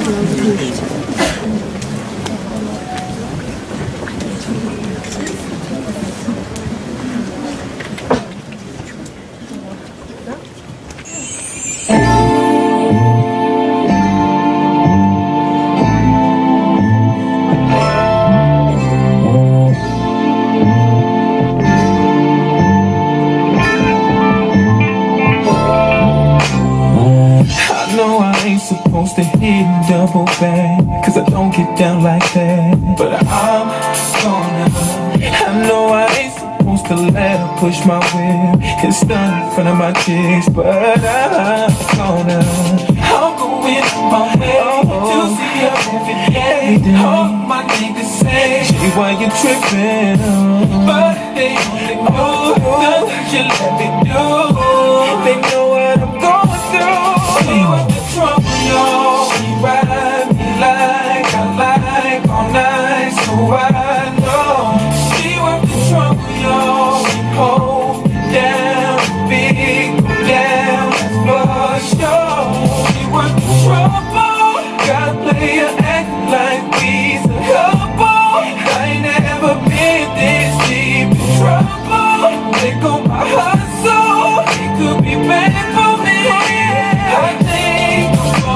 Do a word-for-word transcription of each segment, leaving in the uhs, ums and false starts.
Supposed to hit and double back, cause I don't get down like that. But I'm gonna, I know I ain't supposed to let her push my will and stun in front of my chicks. But I'm gonna, I'll go in my head to see her every day. All my niggas say, Jay, why you tripping? But they only know that you let me do. They know what I'm going through. See what the trouble. She ride me like I like all night, so I know she worth the trouble, y'all. She hold me down, big go down, that's for sure. She worth the trouble. Gotta play her act like we's a couple. I ain't never been this deep in trouble. They go my hustle, it could be bad for me. I think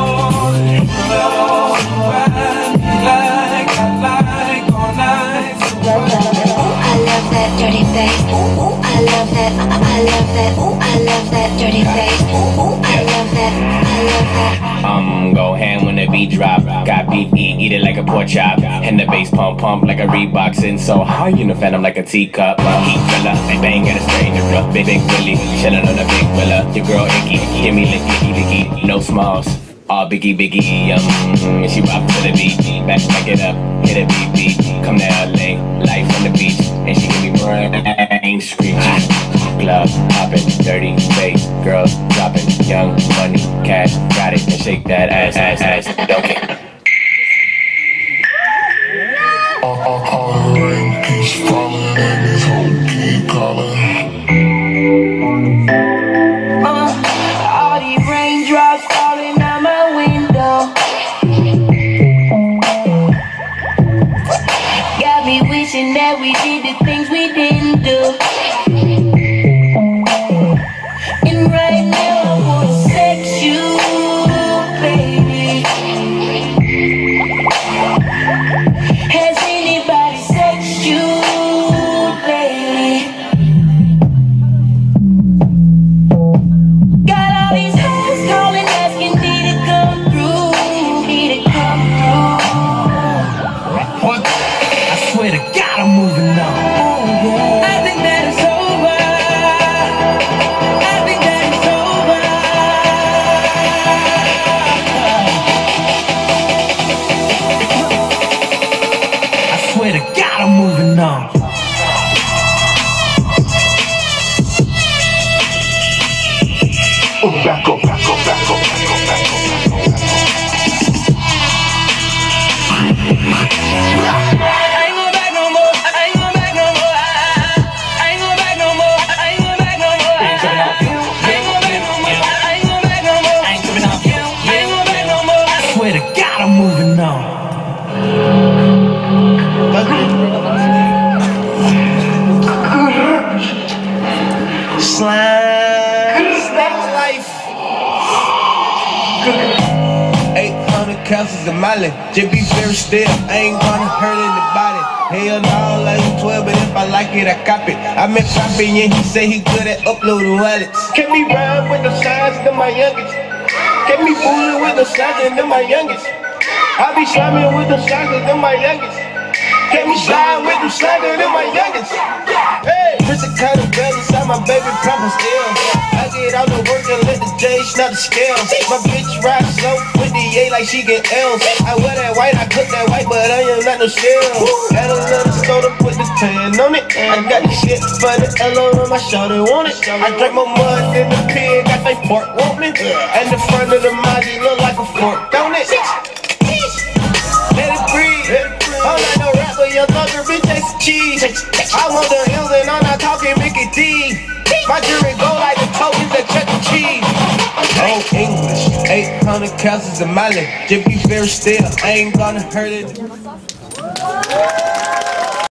dirty face. Ooh, ooh, I love that. I love that. Ooh, I love that dirty face. Ooh, ooh, I love that. I love that. Um, go ham when the beat drop. Got beef, eat, eat it like a pork chop. And the bass pump, pump like a Reebok. Sitting so high, you know, phantom like a teacup. Heat fella, bang bang at a stranger. Big big Willie, chillin' on a big villa. Your girl icky, hear me licky, licky, no smalls. All biggie, biggie, um, she rock to the beat. Back, back it up, hit a beat, beat. Come to L A, life on the beach, and she give me brain screech. Glove poppin', dirty face, girls dropping, young money, cash, got it, and shake that ass, ass, ass, don't care. All, all, all the rain keeps falling and this whole keep calling. Uh, all these raindrops falling out my window. Got me wishing that we did the things we didn't do. And right now I wanna sex you, baby. Has anybody sexed you lately? Got all these hoes calling, asking me to come through, me to come through. What? I swear to God, I'm moving on. Oh, yeah. I think that it's over. I think that it's over. I swear to God, I'm moving on. Oh, back up, back up, back up, back up, back up. I ain't going back no more. I ain't going back no more. I ain't going back no more. I ain't going back no more. I ain't going back no more. I ain't going back no more. I ain't tripping off you. I ain't going back no more. I swear to God, I'm moving on. Slime. That's life. eight hundred couches of Molly. Just be very still. I ain't gonna hurt anybody. Hell no, like you twelve, but if I like it, I cop it. I met Poppy and he say he good at uploading wallets. Can me rhyme with the signs of my youngest. Can me fooling with the signs of my youngest. I be slamming with the signs of my youngest. Can me slide with the signs of my youngest. Hey, prison kind of bell inside my baby proper still. I get out the work and let the J snap the scale. My bitch ride slow with the A like she get L's. I wear that white, I cook that white, but I am not no shell. Add a little soda, put the tan on it. I got the shit for the L on my shoulder, want it. I drink more mud than the pig, got my fork, want me. And the front of the Mozzie look like a fork, don't it? Let it breathe. I'm not no rapper, young thugger, bitch, that's cheese. I want the hills and I'm not talking Mickey D. My jury go like the tokens at Chuck E. Cheese. Oh, English, A eight hundred castles in Mali. Just be very still, I ain't gonna hurt it.